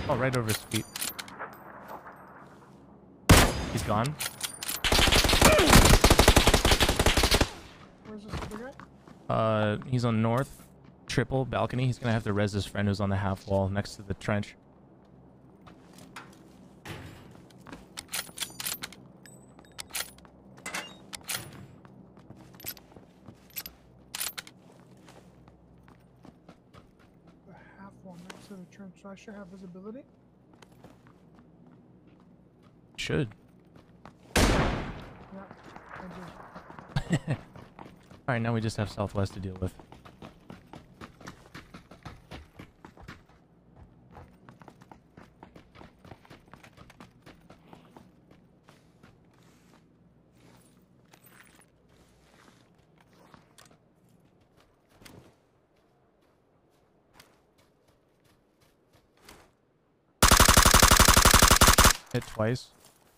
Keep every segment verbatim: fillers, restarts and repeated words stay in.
Oh, right over his feet. He's gone. Where's this other guy? Uh, he's on north. Triple balcony. He's gonna have to res his friend who's on the half wall next to the trench. The half wall next to the trench. So I should have visibility. Should. Yeah, I do. All right, now we just have southwest to deal with. Hit twice.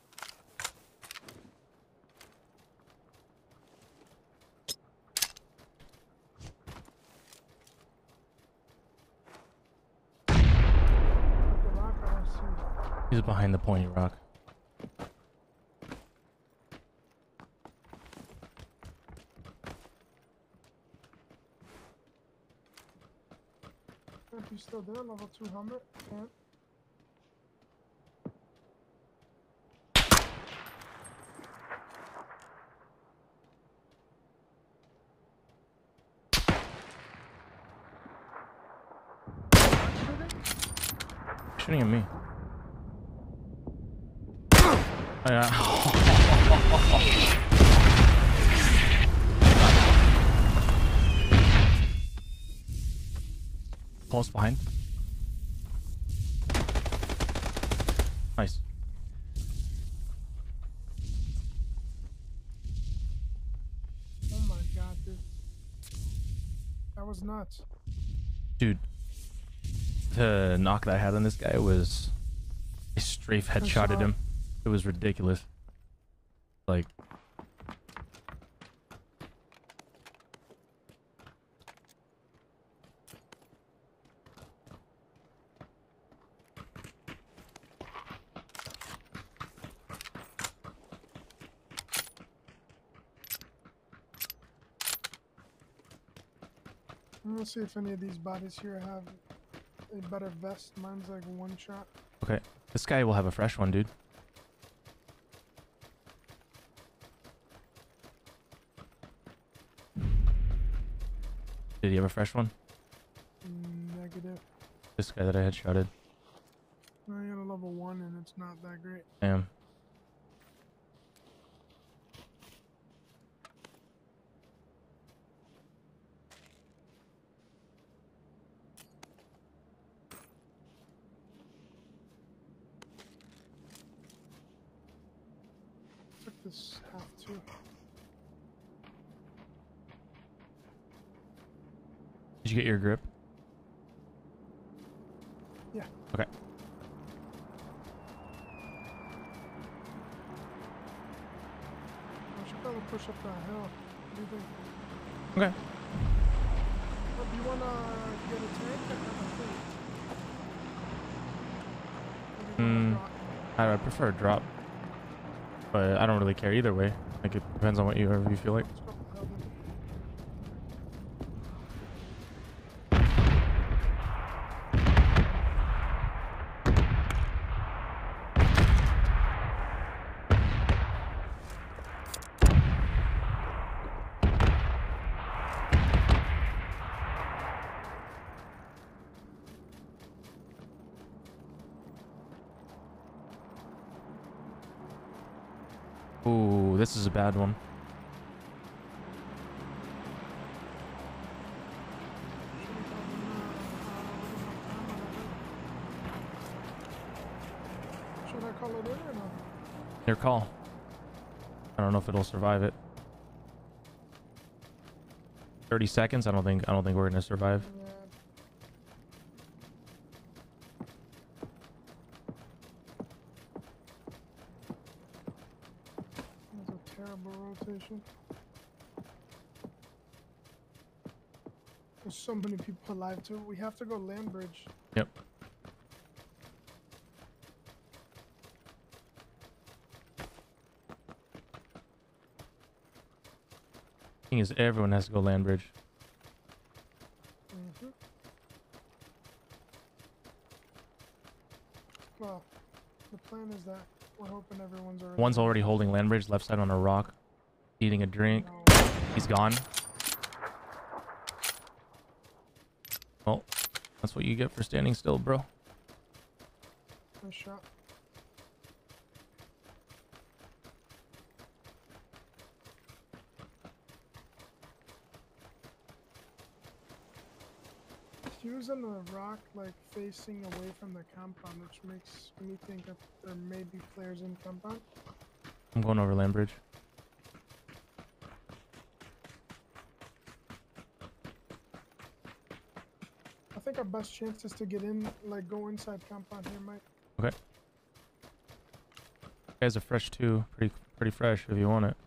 The rock I don't see. He's behind the pointy rock. If he's still there, level two helmet. Yeah. Shooting at me. Oh, yeah. Close behind. Nice. Oh my god, dude. That was nuts. Dude. The knock that I had on this guy was a strafe headshotted him. It was ridiculous. Like, I'm gonna see if any of these bodies here have a better vest. Mine's like one shot. okay. This guy will have a fresh one, dude. Did he have a fresh one? Negative. This guy that I headshotted. I got a level one and it's not that great. Damn. Took this half too. Did you get your grip? Yeah. Okay. I should probably push up that hill. What do you think? Okay. Oh, do you wanna get a tank or have a thing? What do you wanna Hmm. drop? I, I prefer a drop, but I don't really care either way. Like, it depends on what you whatever you feel like. Let's go up the hill then. Ooh, this is a bad one. Should I call it in or no? Your call. I don't know if it'll survive it. thirty seconds. I don't think. I don't think we're gonna survive. Yeah. That's a terrible rotation. There's so many people alive too. We have to go land bridge. Yep. thing is, everyone has to go land bridge. Mm-hmm. Well, the plan is that we're hoping everyone's already... One's already holding land bridge, left side on a rock, eating a drink. No. He's gone. Well, that's what you get for standing still, bro. Nice shot. He was on the rock, like facing away from the compound, which makes me think that there may be players in compound. I'm going over land bridge. I think our best chance is to get in, like go inside compound here, Mike. Okay. Guys are fresh too, pretty pretty fresh if you want it.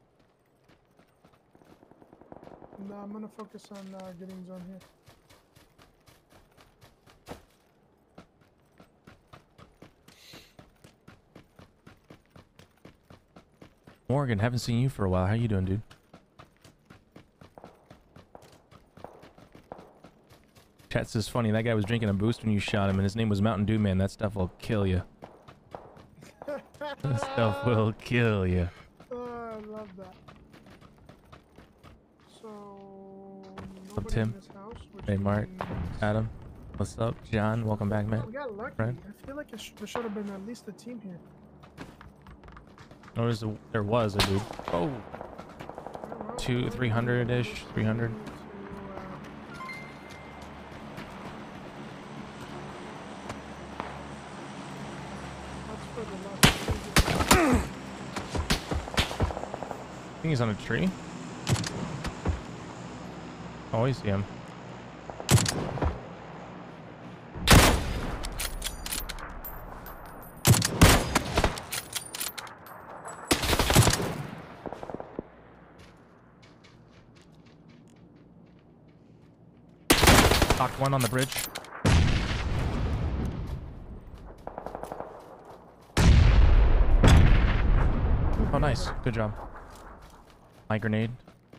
No, I'm gonna focus on uh, getting zone here. Morgan, haven't seen you for a while. How you doing, dude? Chat says funny. That guy was drinking a boost when you shot him, and his name was Mountain Dew Man. That stuff will kill you. That stuff will kill you. Oh, I love that. So, What's up, nobody Tim? in this house, which Hey, Mark. means- Adam. What's up, John? Welcome back, man. We got lucky. Friend. I feel like it sh there should have been at least a team here. Notice the- there was a dude. Oh, Yeah, well, two, well, three hundred ish, three hundred. to, uh, that's for the left. I think he's on a tree. Oh, I see him. Knocked one on the bridge. Oh, nice. Good job. My grenade.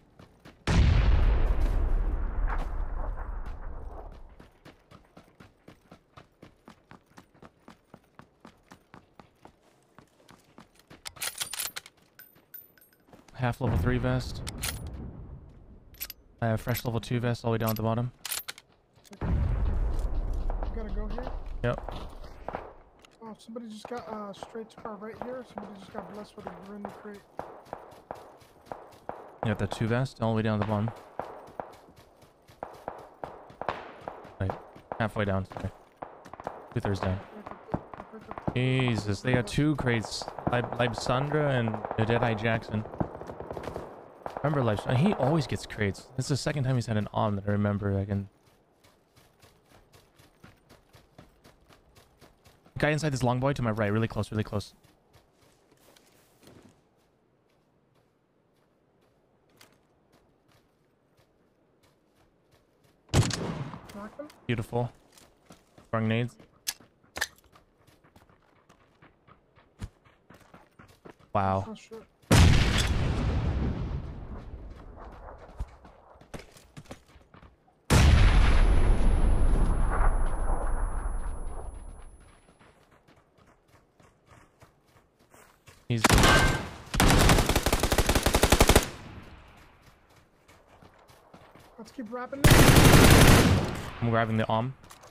Half level three vest. I have fresh level two vest all the way down at the bottom. You gotta go here. Yep. Oh, somebody just got uh, straight to our right here. Somebody just got blessed with a brand new crate. You got the two vest all the way down at the bottom. Right. Halfway down. Sorry. Two thirds down. Jesus, they got two crates. Lib Libsandra and Deadeye Jackson. Remember Libsandra? He always gets crates. This is the second time he's had an on that I remember. I can. Guy inside this long boy to my right, really close, really close. Knock him. Beautiful. Throwing nades. Wow. Oh, shit. He's. Let's keep wrapping this. I'm grabbing the arm.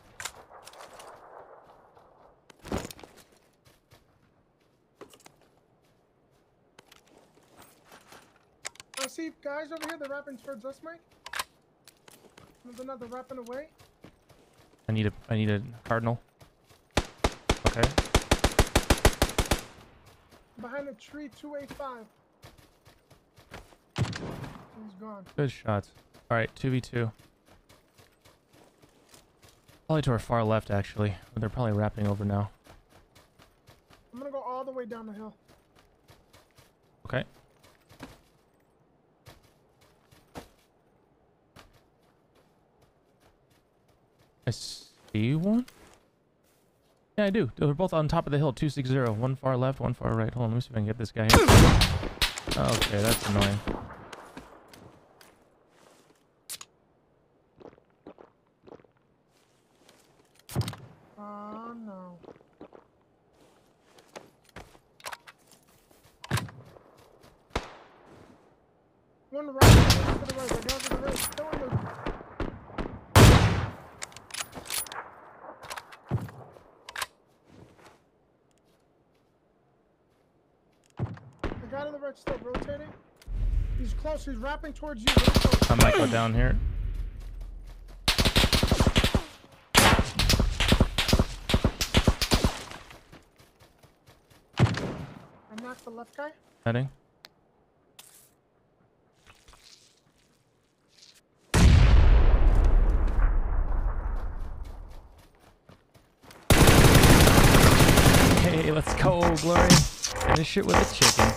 I see guys over here. They're wrapping towards us, Mike. No, they're not. They're wrapping away. I need a. I need a cardinal. Okay. Behind the tree, two A five. He's gone. Good shots. All right, two v two. Probably to our far left, actually. But they're probably wrapping over now. I'm gonna go all the way down the hill. Okay. I see one. Yeah, I do. They're both on top of the hill. two six zero. One far left, one far right. Hold on, let me see if I can get this guy here. Okay, that's annoying. Oh no. One right, one to the right, the guy to the right, killing the... The guy to the right still rotating. He's close, he's wrapping towards you. Really close. I might go down here. I knocked the left guy. Heading. Hey, let's go, Glory. Finish it with a chicken.